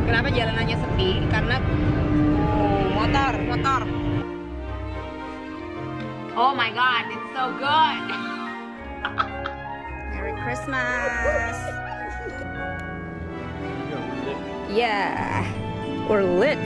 Kenapa jalanannya sepi? Karena motor. Oh my god, it's so good. Merry Christmas. Yeah, we're lit.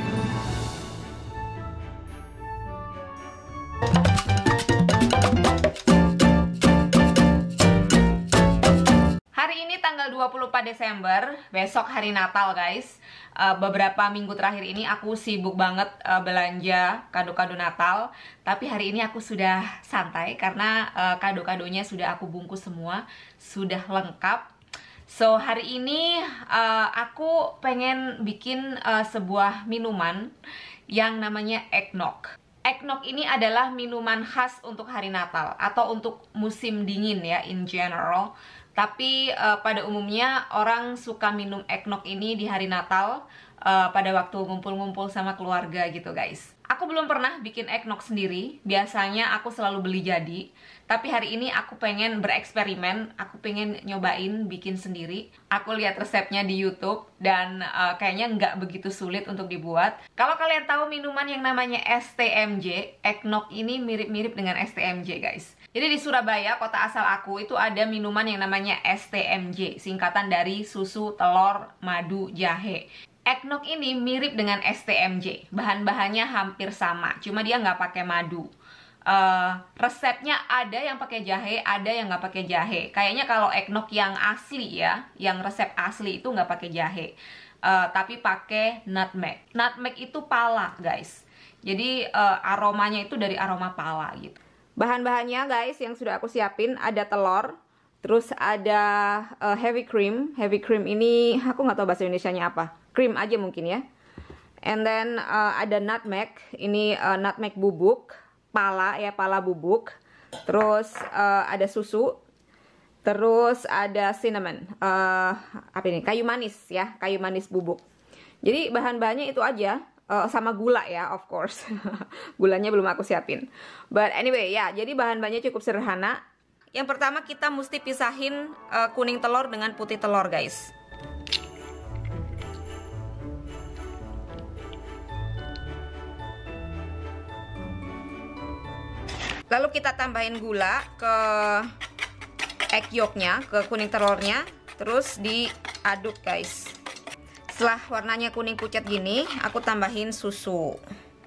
Hari ini tanggal 24 Desember, besok hari Natal guys. Beberapa minggu terakhir ini aku sibuk banget belanja kado-kado Natal. Tapi hari ini aku sudah santai karena kado-kadonya sudah aku bungkus semua, sudah lengkap. So hari ini aku pengen bikin sebuah minuman yang namanya eggnog. Eggnog ini adalah minuman khas untuk hari Natal atau untuk musim dingin ya, in general. Tapi pada umumnya orang suka minum eggnog ini di hari Natal pada waktu ngumpul-ngumpul sama keluarga gitu guys. Aku belum pernah bikin eggnog sendiri, biasanya aku selalu beli jadi. Tapi hari ini aku pengen bereksperimen, aku pengen nyobain bikin sendiri. Aku lihat resepnya di YouTube dan kayaknya nggak begitu sulit untuk dibuat. Kalau kalian tahu minuman yang namanya STMJ, eggnog ini mirip-mirip dengan STMJ guys. Jadi di Surabaya, kota asal aku, itu ada minuman yang namanya STMJ, singkatan dari susu, telur, madu, jahe. Eggnog ini mirip dengan STMJ, bahan-bahannya hampir sama, cuma dia nggak pakai madu. Resepnya ada yang pakai jahe, ada yang nggak pakai jahe. Kayaknya kalau eggnog yang asli ya, yang resep asli itu nggak pakai jahe, tapi pakai nutmeg. Nutmeg itu pala guys, jadi aromanya itu dari aroma pala gitu. Bahan-bahannya guys yang sudah aku siapin, ada telur, terus ada heavy cream. Heavy cream ini aku nggak tahu bahasa Indonesianya apa, cream aja mungkin ya. And then ada nutmeg, ini nutmeg bubuk, pala ya, pala bubuk. Terus ada susu, terus ada cinnamon, apa ini, kayu manis ya, kayu manis bubuk. Jadi bahan-bahannya itu aja. Sama gula ya, of course. Gulanya belum aku siapin. But anyway ya, jadi bahan-bahannya cukup sederhana. Yang pertama kita mesti pisahin kuning telur dengan putih telur guys. Lalu kita tambahin gula ke egg yolknya, ke kuning telurnya. Terus diaduk guys. Setelah warnanya kuning pucat gini, aku tambahin susu.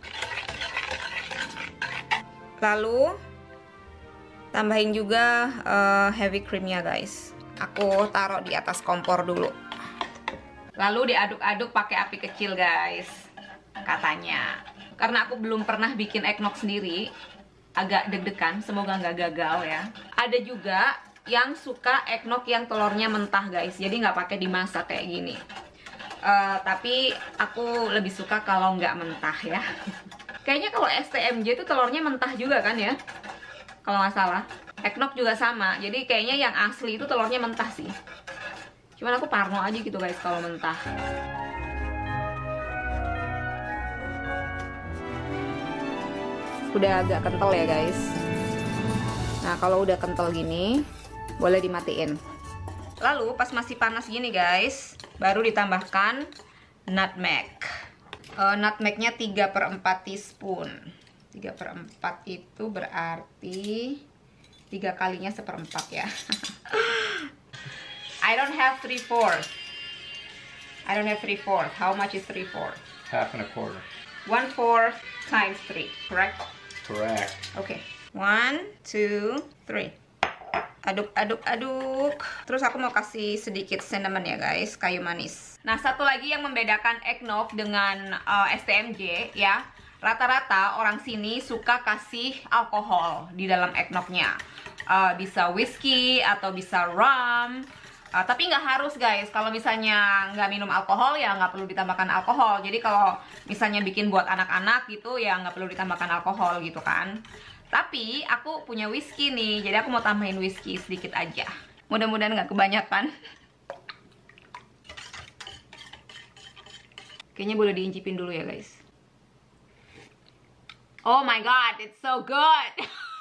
Lalu tambahin juga heavy creamnya guys. Aku taruh di atas kompor dulu. Lalu diaduk-aduk pakai api kecil guys, katanya. Karena aku belum pernah bikin eggnog sendiri, agak deg-degan, semoga nggak gagal ya. Ada juga yang suka eggnog yang telurnya mentah guys, jadi nggak pakai dimasak kayak gini. Tapi aku lebih suka kalau nggak mentah ya. Kayaknya kalau STMJ itu telurnya mentah juga kan ya, kalau nggak salah. Eggnog juga sama, jadi kayaknya yang asli itu telurnya mentah sih. Cuman aku parno aja gitu guys kalau mentah. Udah agak kental ya guys. Nah kalau udah kental gini, boleh dimatiin. Lalu pas masih panas gini guys, baru ditambahkan nutmeg. Nutmegnya 3/4 teaspoon. 3/4 itu berarti 3 kalinya 1/4 ya. I don't have 3/4. I don't have 3/4. How much is 3/4? Half and a quarter. 1/4 times 3, correct? Correct. Okay. 1, 2, 3. Aduk-aduk-aduk. Terus aku mau kasih sedikit cinnamon ya guys, kayu manis. Nah satu lagi yang membedakan eggnog dengan STMJ ya, rata-rata orang sini suka kasih alkohol di dalam eggnognya. Bisa whiskey atau bisa rum. Tapi nggak harus guys, kalau misalnya nggak minum alkohol ya nggak perlu ditambahkan alkohol. Jadi kalau misalnya bikin buat anak-anak gitu ya nggak perlu ditambahkan alkohol gitu kan. Tapi aku punya whiskey nih, jadi aku mau tambahin whiskey sedikit aja. Mudah-mudahan nggak kebanyakan. Kayaknya boleh diincipin dulu ya guys. Oh my god, it's so good.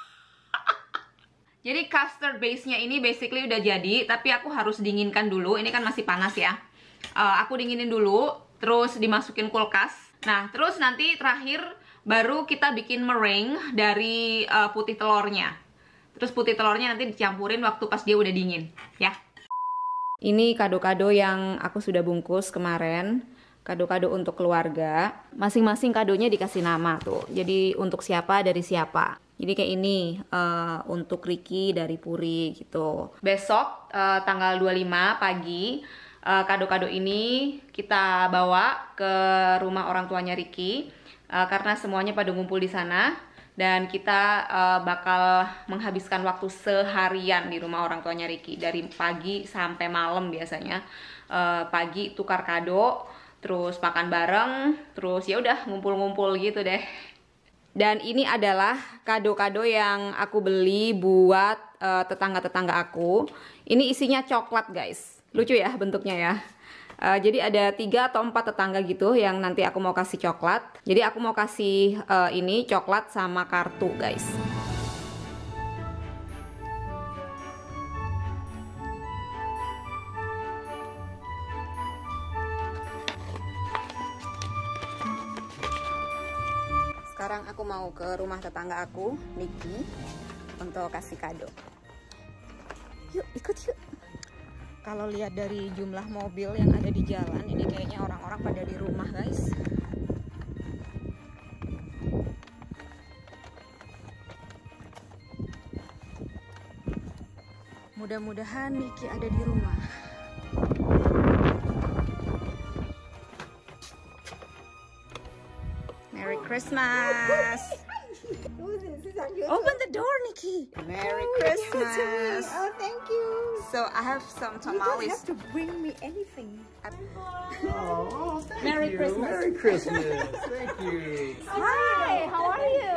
Jadi custard base-nya ini basically udah jadi, tapi aku harus dinginkan dulu. Ini kan masih panas ya. Aku dinginin dulu. terus dimasukin kulkas. Nah, terus nanti terakhir baru kita bikin meringue dari putih telurnya. Terus putih telurnya nanti dicampurin waktu pas dia udah dingin, ya. Ini kado-kado yang aku sudah bungkus kemarin. Kado-kado untuk keluarga. Masing-masing kadonya dikasih nama tuh. Jadi untuk siapa dari siapa. Jadi kayak ini untuk Ricky dari Puri gitu. Besok tanggal 25 pagi kado-kado ini kita bawa ke rumah orang tuanya Ricky karena semuanya pada ngumpul di sana. Dan kita bakal menghabiskan waktu seharian di rumah orang tuanya Ricky. Dari pagi sampai malam biasanya. Pagi tukar kado, terus makan bareng, terus ya udah ngumpul-ngumpul gitu deh. Dan ini adalah kado-kado yang aku beli buat tetangga-tetangga aku. Ini isinya coklat guys. Lucu ya bentuknya ya. Jadi ada 3 atau 4 tetangga gitu yang nanti aku mau kasih coklat. Jadi aku mau kasih ini coklat sama kartu guys. Sekarang aku mau ke rumah tetangga aku, Niki, untuk kasih kado. Yuk, ikut yuk. Kalau lihat dari jumlah mobil yang ada di jalan, ini kayaknya orang-orang pada di rumah, guys. Mudah-mudahan Niki ada di rumah. Merry Christmas! Open the door, Niki. Merry Christmas. Oh, thank you. So I have some You don't tamales. have to bring me anything. Oh, thank Merry you. Christmas. Merry Christmas. Thank you. Hi, how are you?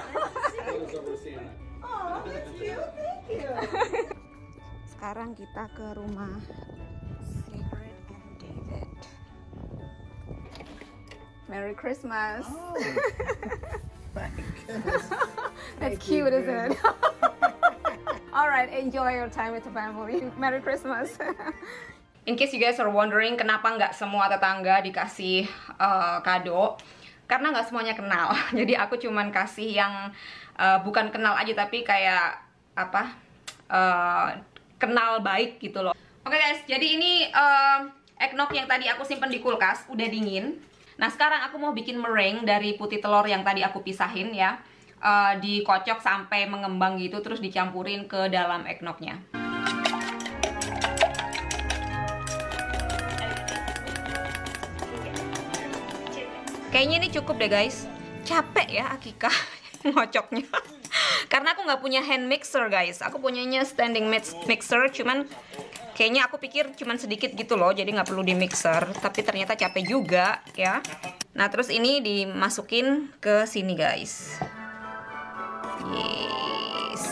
Oh, that's cute. Thank you. Sekarang kita ke rumah Sigrid and David. Merry Christmas. Oh, thank goodness. That's Thank cute, you isn't it? Alright, enjoy your time with the family. Merry Christmas. In case you guys are wondering kenapa nggak semua tetangga dikasih kado, karena nggak semuanya kenal. Jadi aku cuman kasih yang bukan kenal aja tapi kayak apa kenal baik gitu loh. Oke guys, jadi ini eggnog yang tadi aku simpen di kulkas udah dingin. Nah sekarang aku mau bikin meringue dari putih telur yang tadi aku pisahin ya. Dikocok sampai mengembang gitu, terus dicampurin ke dalam eggnognya. Kayaknya ini cukup deh guys. Capek ya Akika ngocoknya. Karena aku nggak punya hand mixer guys. Aku punyanya standing mixer, cuman kayaknya aku pikir cuman sedikit gitu loh, jadi nggak perlu di mixer. Tapi ternyata capek juga ya. Nah terus ini dimasukin ke sini guys. Yes.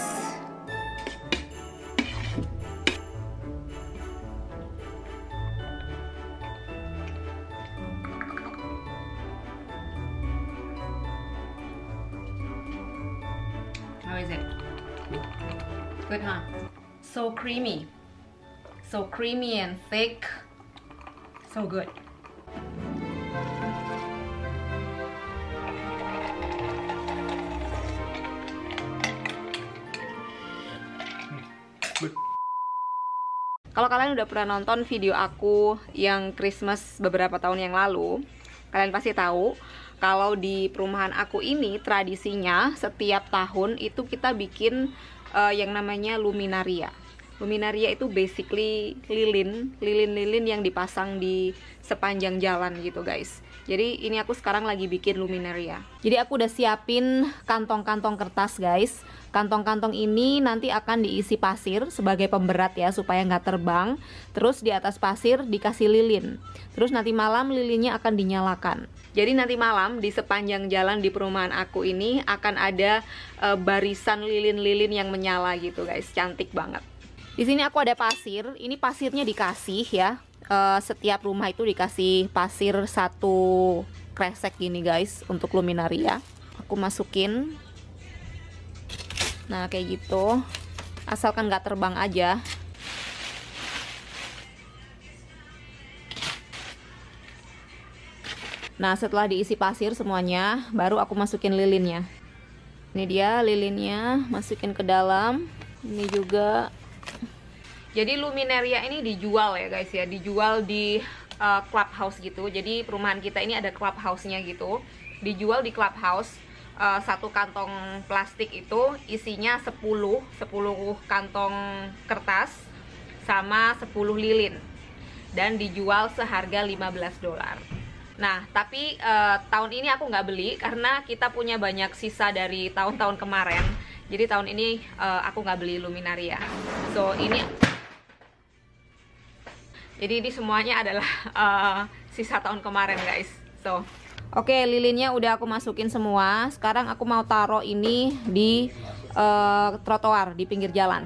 How is it? Good, huh? So creamy. So creamy and thick. So good. Kalau kalian udah pernah nonton video aku yang Christmas beberapa tahun yang lalu, kalian pasti tahu kalau di perumahan aku ini tradisinya setiap tahun itu kita bikin yang namanya luminaria. Luminaria itu basically lilin yang dipasang di sepanjang jalan gitu guys. Jadi ini aku sekarang lagi bikin luminaria. Jadi aku udah siapin kantong-kantong kertas guys. Kantong-kantong ini nanti akan diisi pasir sebagai pemberat ya, supaya nggak terbang. Terus di atas pasir dikasih lilin. Terus nanti malam lilinnya akan dinyalakan. Jadi nanti malam di sepanjang jalan di perumahan aku ini akan ada barisan lilin-lilin yang menyala gitu guys. Cantik banget. Di sini aku ada pasir. Ini pasirnya dikasih ya. Setiap rumah itu dikasih pasir 1 kresek gini guys untuk luminaria. Aku masukin. Nah kayak gitu, asalkan nggak terbang aja. Nah, setelah diisi pasir semuanya, baru aku masukin lilinnya. Ini dia lilinnya, masukin ke dalam. Ini juga. Jadi luminaria ini dijual ya guys ya, dijual di clubhouse gitu. Jadi perumahan kita ini ada clubhouse-nya gitu. Dijual di clubhouse. Satu kantong plastik itu isinya 10 kantong kertas sama 10 lilin. Dan dijual seharga $15. Nah, tapi tahun ini aku nggak beli karena kita punya banyak sisa dari tahun-tahun kemarin. Jadi tahun ini aku nggak beli luminaria. So ini, jadi ini semuanya adalah sisa tahun kemarin guys. So, oke, lilinnya udah aku masukin semua. Sekarang aku mau taruh ini di trotoar di pinggir jalan.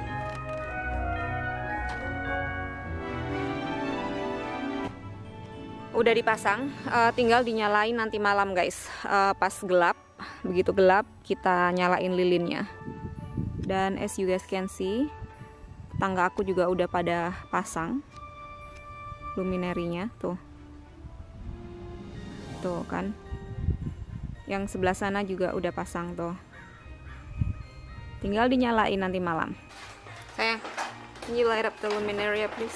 Udah dipasang, tinggal dinyalain nanti malam guys. Pas gelap, begitu gelap kita nyalain lilinnya. Dan as you guys can see, tangga aku juga udah pada pasang luminarinya tuh. Tuh kan. Yang sebelah sana juga udah pasang tuh. Tinggal dinyalain nanti malam. Sayang, can you light up the luminaria please?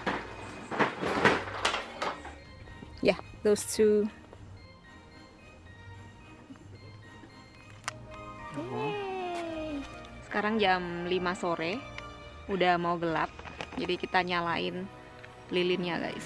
Yeah, those two. Yeay. Sekarang jam 5 sore, udah mau gelap. Jadi kita nyalain lilinnya guys.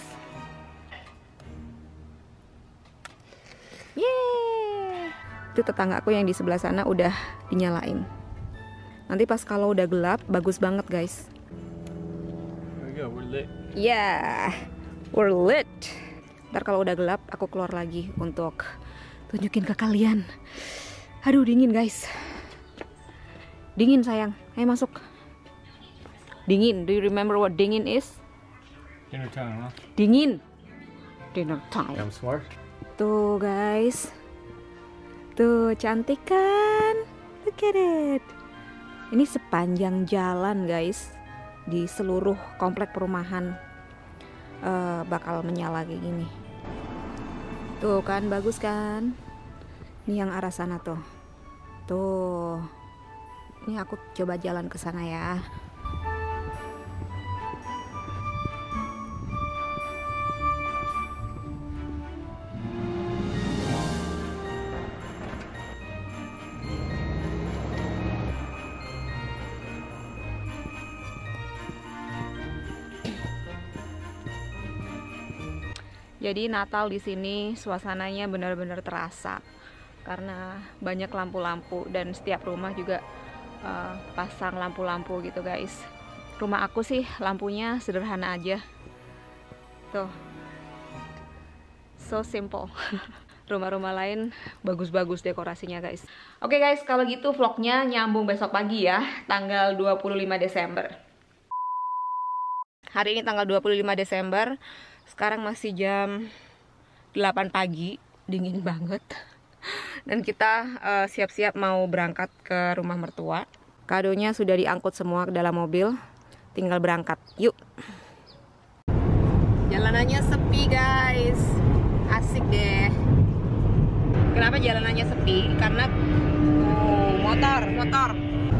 Yeay. Itu tetanggaku yang di sebelah sana udah dinyalain. Nanti pas kalau udah gelap, bagus banget guys. There we go, we're lit. Yeah, we're lit. Ntar kalau udah gelap, aku keluar lagi untuk tunjukin ke kalian. Aduh, dingin guys. Dingin sayang, ayo masuk. Dingin, do you remember what dingin is? Dinner time, huh? Dingin. Dinner time. I'm smart. Tuh guys. Tuh, cantik kan? Look at it. Ini sepanjang jalan guys. Di seluruh komplek perumahan bakal menyala kayak gini. Tuh kan, bagus kan? Ini yang arah sana tuh. Tuh. Ini aku coba jalan ke sana ya. Jadi Natal di sini suasananya benar-benar terasa karena banyak lampu-lampu dan setiap rumah juga pasang lampu-lampu gitu guys. Rumah aku sih lampunya sederhana aja. Tuh. So simple. Rumah-rumah lain bagus-bagus dekorasinya guys. Oke guys, kalau gitu vlognya nyambung besok pagi ya, tanggal 25 Desember. Hari ini tanggal 25 Desember. Sekarang masih jam 8 pagi, dingin banget. Dan kita siap-siap mau berangkat ke rumah mertua. Kadonya sudah diangkut semua ke dalam mobil. Tinggal berangkat, yuk. Jalanannya sepi guys. Asik deh. Kenapa jalanannya sepi? Karena motor.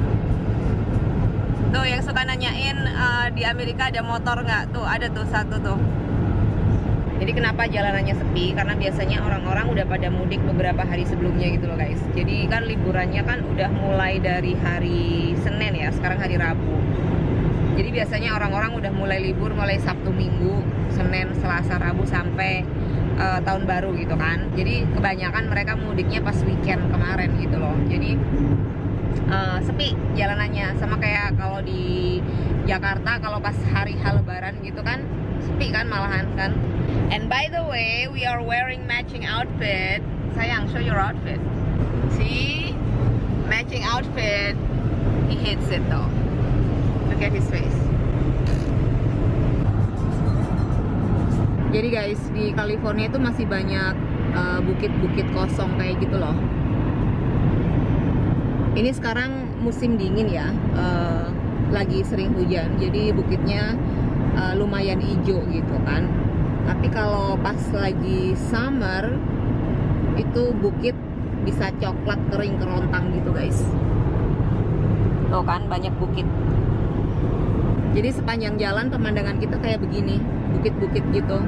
Tuh yang suka nanyain di Amerika ada motor nggak? Tuh ada tuh satu tuh. Jadi kenapa jalanannya sepi? Karena biasanya orang-orang udah pada mudik beberapa hari sebelumnya gitu loh guys. Jadi kan liburannya kan udah mulai dari hari Senin ya, sekarang hari Rabu. Jadi biasanya orang-orang udah mulai libur mulai Sabtu Minggu, Senin, Selasa, Rabu sampai tahun baru gitu kan. Jadi kebanyakan mereka mudiknya pas weekend kemarin gitu loh. Jadi sepi jalanannya, sama kayak kalau di Jakarta kalau pas hari Lebaran gitu kan sepi kan malahan kan. And by the way, we are wearing matching outfit. Sayang, show your outfit. See? Matching outfit. He hates it though. Look at his face. Jadi guys, di California itu masih banyak bukit-bukit kosong kayak gitu loh. Ini sekarang musim dingin ya, lagi sering hujan, jadi bukitnya lumayan hijau gitu kan. Tapi kalau pas lagi summer itu bukit bisa coklat kering kerontang gitu guys. Tuh kan banyak bukit. Jadi sepanjang jalan pemandangan kita kayak begini, bukit-bukit gitu.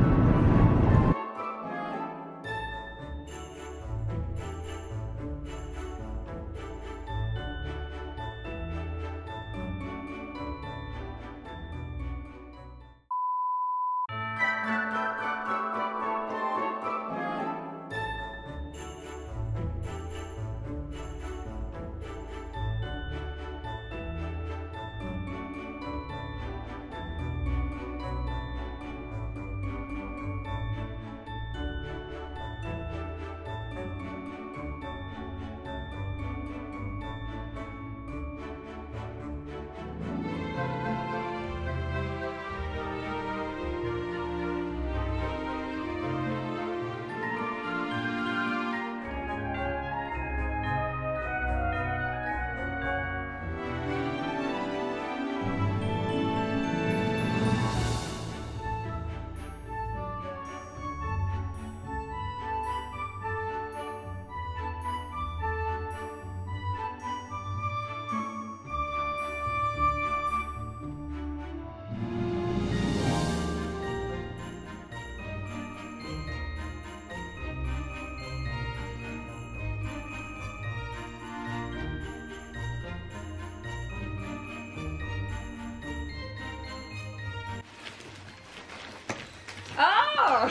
Oh,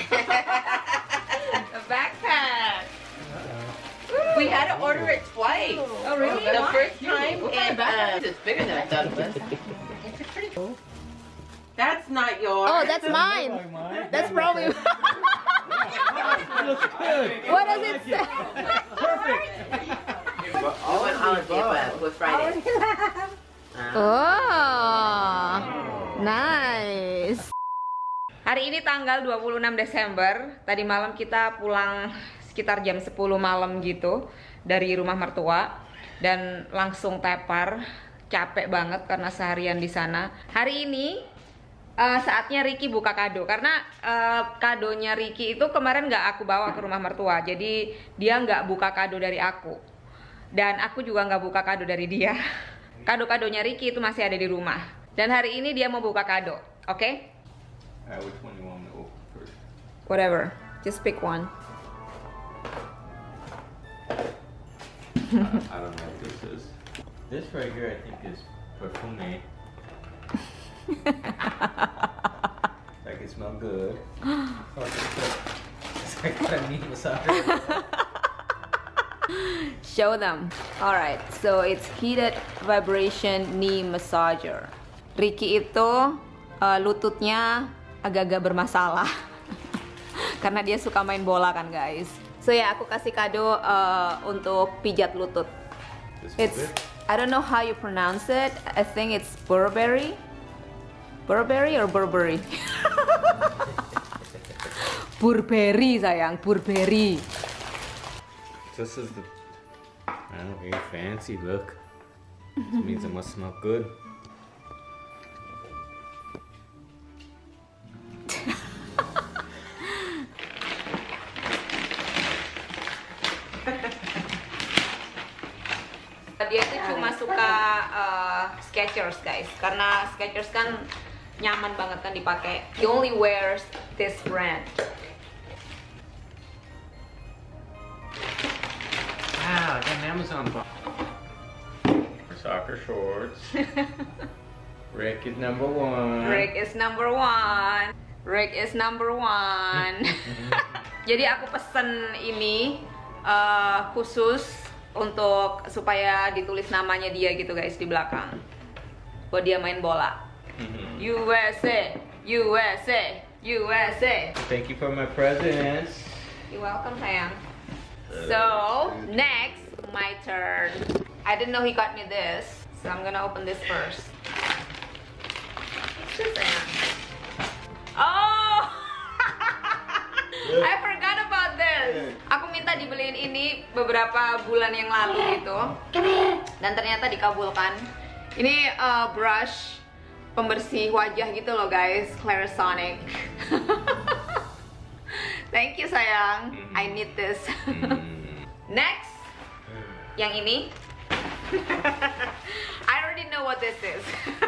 a backpack. We had to order it twice. Oh, really? The first time, it's bigger than I thought it was. That's not yours. Oh, that's mine. That's probably. Looks good. What does it say? Perfect. I went holiday, but with Friday. Oh, nice. Hari ini tanggal 26 Desember. Tadi malam kita pulang sekitar jam 10 malam gitu dari rumah mertua dan langsung tepar. Capek banget karena seharian di sana. Hari ini saatnya Ricky buka kado karena kadonya Ricky itu kemarin nggak aku bawa ke rumah mertua. Jadi dia nggak buka kado dari aku dan aku juga nggak buka kado dari dia. Kado-kadonya Ricky itu masih ada di rumah. Dan hari ini dia mau buka kado, oke? Which one you want me to open first? Whatever, just pick one. I don't know what this is. This right here, I think, is perfume. Like it smells good. Oh, it's like a knee massager. Show them. Alright, so it's heated vibration knee massager. Ricky itu lututnya agak-agak bermasalah karena dia suka main bola kan guys. So ya aku kasih kado untuk pijat lutut. It's I don't know how you pronounce it. I think it's Burberry. Burberry or Burberry? Burberry sayang, Burberry. This is the, I don't know, very fancy look. This means it must smell good. Dia itu cuma suka Skechers guys, karena Skechers kan nyaman banget kan dipakai. He only wears this brand. Wow, I got an Amazon box. Soccer shorts. Rick is number one. Rick is number one. Rick is number one. Jadi aku pesen ini khusus untuk supaya ditulis namanya dia gitu guys di belakang. Buat dia main bola. USA, USA, USA. Thank you for my presents. You're welcome sayang. So next, my turn. I didn't know he got me this, so I'm gonna open this first. Oh, I forgot about this. Aku minta dibeliin ini beberapa bulan yang lalu gitu, dan ternyata dikabulkan. Ini brush pembersih wajah gitu loh guys, Clarisonic. Thank you sayang. I need this. Next, yang ini. I already know what this is.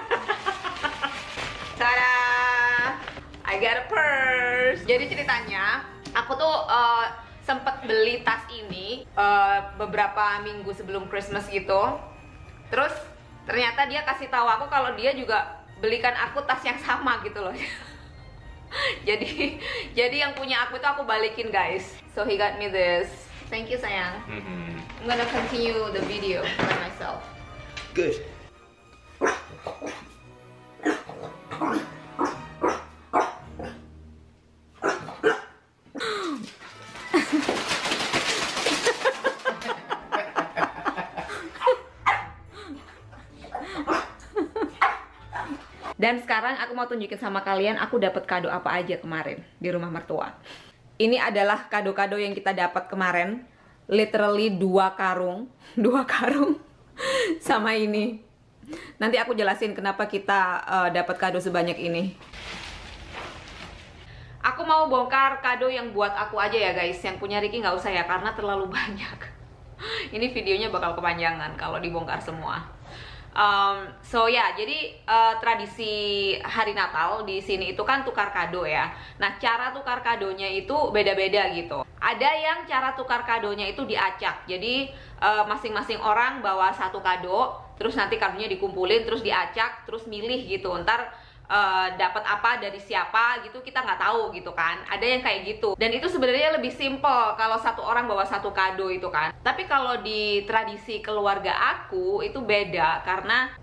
Tada! I got a purse. Jadi ceritanya, aku tuh sempet beli tas ini beberapa minggu sebelum Christmas gitu. Terus ternyata dia kasih tahu aku kalau dia juga belikan aku tas yang sama gitu loh. jadi yang punya aku itu aku balikin guys. So he got me this. Thank you sayang. I'm gonna continue the video by myself. Good. Dan sekarang aku mau tunjukin sama kalian aku dapat kado apa aja kemarin di rumah mertua. Ini adalah kado-kado yang kita dapat kemarin. Literally 2 karung sama ini. Nanti aku jelasin kenapa kita dapat kado sebanyak ini. Aku mau bongkar kado yang buat aku aja ya guys. Yang punya Ricky nggak usah ya karena terlalu banyak. Ini videonya bakal kepanjangan kalau dibongkar semua. So ya, jadi tradisi hari Natal di sini itu kan tukar kado ya. Nah, cara tukar kadonya itu beda-beda gitu. Ada yang cara tukar kadonya itu diacak. Jadi masing-masing orang bawa 1 kado, terus nanti kadonya dikumpulin, terus diacak, terus milih gitu. Ntar dapat apa dari siapa gitu kita nggak tahu gitu kan. Ada yang kayak gitu. Dan itu sebenarnya lebih simple kalau 1 orang bawa 1 kado itu kan. Tapi kalau di tradisi keluarga aku itu beda karena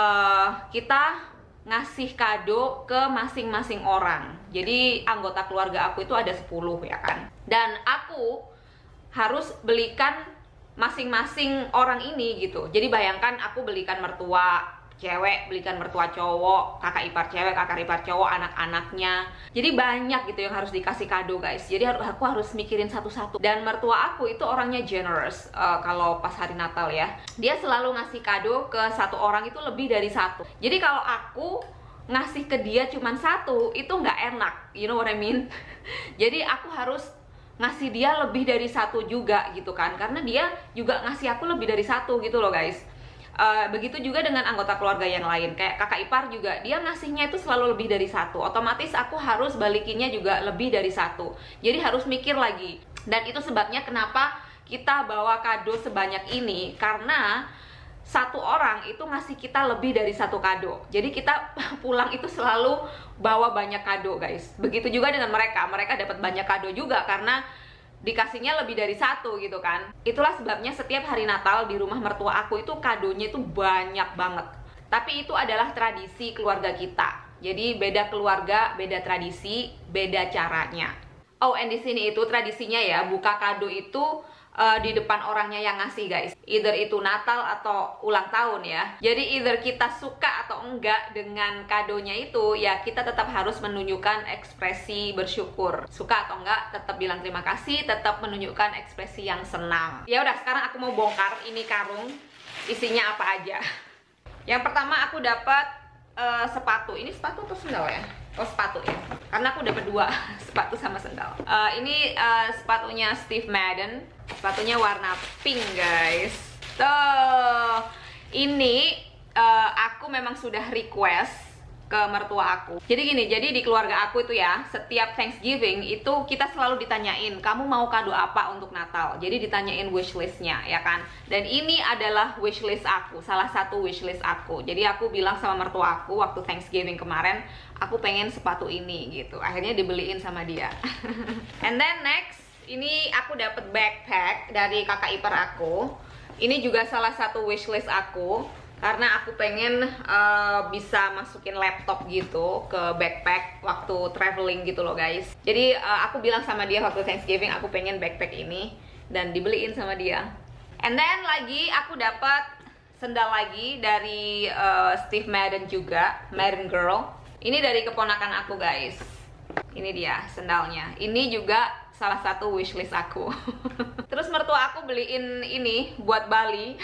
kita ngasih kado ke masing-masing orang. Jadi anggota keluarga aku itu ada 10 ya kan. Dan aku harus belikan masing-masing orang ini gitu. Jadi bayangkan aku belikan mertua cewek, belikan mertua cowok, kakak ipar cewek, kakak ipar cowok, anak-anaknya. Jadi banyak gitu yang harus dikasih kado guys. Jadi aku harus mikirin satu-satu. Dan mertua aku itu orangnya generous kalau pas hari Natal ya. Dia selalu ngasih kado ke 1 orang itu lebih dari 1. Jadi kalau aku ngasih ke dia cuman 1 itu nggak enak, you know what I mean? Jadi aku harus ngasih dia lebih dari 1 juga gitu kan. Karena dia juga ngasih aku lebih dari 1 gitu loh guys. Begitu juga dengan anggota keluarga yang lain. Kayak kakak ipar juga, dia ngasihnya itu selalu lebih dari 1. Otomatis aku harus balikinnya juga lebih dari 1. Jadi harus mikir lagi. Dan itu sebabnya kenapa kita bawa kado sebanyak ini. Karena 1 orang itu ngasih kita lebih dari 1 kado. Jadi kita pulang itu selalu bawa banyak kado guys. Begitu juga dengan mereka. Mereka dapat banyak kado juga karena dikasihnya lebih dari 1 gitu kan. Itulah sebabnya setiap hari Natal di rumah mertua aku itu kadonya itu banyak banget. Tapi itu adalah tradisi keluarga kita. Jadi beda keluarga, beda tradisi, beda caranya. Oh, and di sini itu tradisinya ya, buka kado itu di depan orangnya yang ngasih guys. Either itu Natal atau ulang tahun ya. Jadi either kita suka atau enggak dengan kadonya itu, ya kita tetap harus menunjukkan ekspresi bersyukur. Suka atau enggak, tetap bilang terima kasih, tetap menunjukkan ekspresi yang senang. Ya udah, sekarang aku mau bongkar ini karung. Isinya apa aja. Yang pertama aku dapat sepatu. Ini sepatu atau sendal ya? Oh, sepatu ya. Karena aku dapat 2 sepatu sama sendal. Ini sepatunya Steve Madden. Sepatunya warna pink guys. Tuh, ini aku memang sudah request ke mertua aku. Jadi gini, jadi di keluarga aku itu ya, setiap Thanksgiving itu kita selalu ditanyain, kamu mau kado apa untuk Natal? Jadi ditanyain wishlistnya ya kan. Dan ini adalah wishlist aku, salah satu wishlist aku. Jadi aku bilang sama mertua aku waktu Thanksgiving kemarin, aku pengen sepatu ini gitu. Akhirnya dibeliin sama dia. And then next, ini aku dapat backpack dari kakak ipar aku. Ini juga salah satu wishlist aku karena aku pengen bisa masukin laptop gitu ke backpack waktu traveling gitu loh guys. Jadi aku bilang sama dia waktu Thanksgiving aku pengen backpack ini dan dibeliin sama dia. And then lagi aku dapat sendal lagi dari Steve Madden juga, Madden Girl. Ini dari keponakan aku guys. Ini dia sendalnya. Ini juga salah satu wishlist aku. Terus mertua aku beliin ini buat Bali.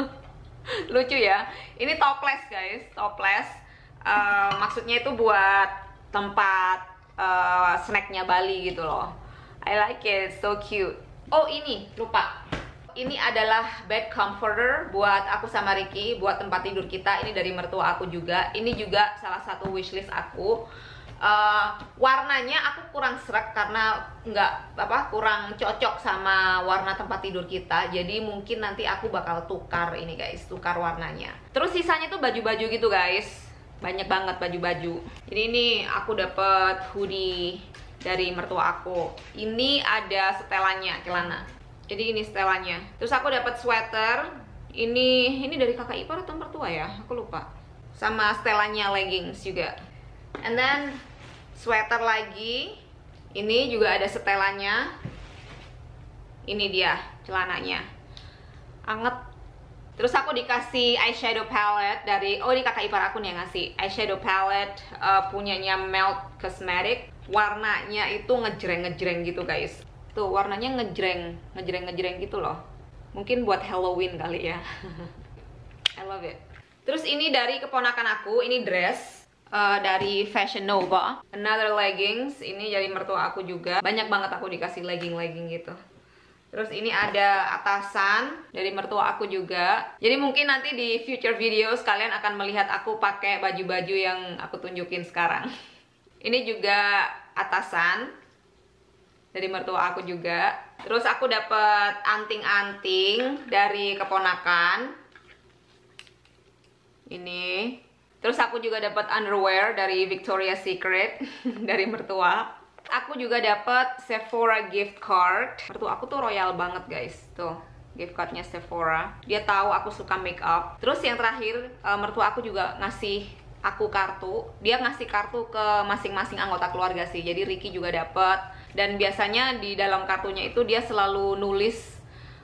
Lucu ya. Ini toples guys, toples. Maksudnya itu buat tempat snacknya Bali gitu loh. I like it, so cute. Oh ini, lupa. Ini adalah bed comforter buat aku sama Ricky, buat tempat tidur kita. Ini dari mertua aku juga. Ini juga salah satu wishlist aku. Warnanya aku kurang serak karena kurang cocok sama warna tempat tidur kita. Jadi mungkin nanti aku bakal tukar ini guys, tukar warnanya. Terus sisanya tuh baju-baju gitu guys. Banyak banget baju-baju. Jadi ini aku dapet hoodie dari mertua aku. Ini ada setelannya, celana. Jadi ini setelannya. Terus aku dapat sweater. Ini dari kakak ipar atau mertua ya? Aku lupa. Sama setelannya leggings juga. And then sweater lagi. Ini juga ada setelannya. Ini dia celananya. Anget. Terus aku dikasih eyeshadow palette dari ini kakak ipar aku nih yang ngasih eyeshadow palette punyanya Melt Cosmetic. Warnanya itu ngejreng-ngejreng gitu guys. Tuh warnanya ngejreng gitu loh. Mungkin buat Halloween kali ya. I love it. Terus ini dari keponakan aku, ini dress dari Fashion Nova. Another leggings, ini dari mertua aku juga. Banyak banget aku dikasih legging gitu. Terus ini ada atasan dari mertua aku juga. Jadi mungkin nanti di future videos kalian akan melihat aku pakai baju-baju yang aku tunjukin sekarang. Ini juga atasan dari mertua aku juga. Terus aku dapat anting-anting dari keponakan. Ini. Terus aku juga dapat underwear dari Victoria's Secret dari mertua. Aku juga dapat Sephora gift card. Mertua aku tuh royal banget guys. Tuh gift cardnya Sephora. Dia tahu aku suka make up. Terus yang terakhir mertua aku juga ngasih aku kartu. Dia ngasih kartu ke masing-masing anggota keluarga sih. Jadi Ricky juga dapat. Dan biasanya di dalam kartunya itu dia selalu nulis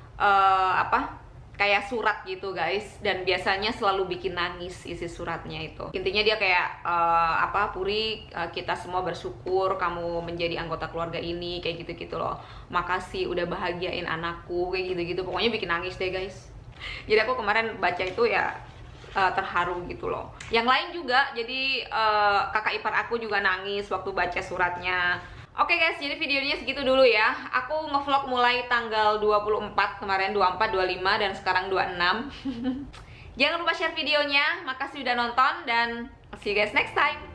kayak surat gitu guys. Dan biasanya selalu bikin nangis isi suratnya itu. Intinya dia kayak Puri, kita semua bersyukur kamu menjadi anggota keluarga ini, kayak gitu-gitu loh. Makasih udah bahagiain anakku, kayak gitu-gitu. Pokoknya bikin nangis deh guys. Jadi aku kemarin baca itu ya terharu gitu loh. Yang lain juga, jadi kakak ipar aku juga nangis waktu baca suratnya. Oke guys, jadi videonya segitu dulu ya. Aku ngevlog mulai tanggal 24 kemarin, 24, 25 dan sekarang 26. Jangan lupa share videonya. Makasih udah nonton dan see you guys next time.